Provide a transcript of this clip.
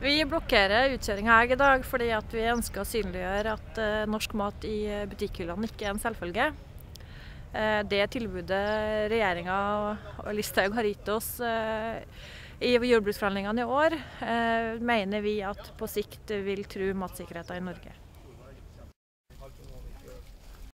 Vi blokkerer utkjøringen her i dag fordi at vi ønsker å synliggjøre at norsk mat i butikkhyllene ikke er en selvfølge. Det tilbudet regjeringen og Listhaug har gitt oss i jordbruksforhandlingene i år, mener vi at på sikt vil true matsikkerheten i Norge.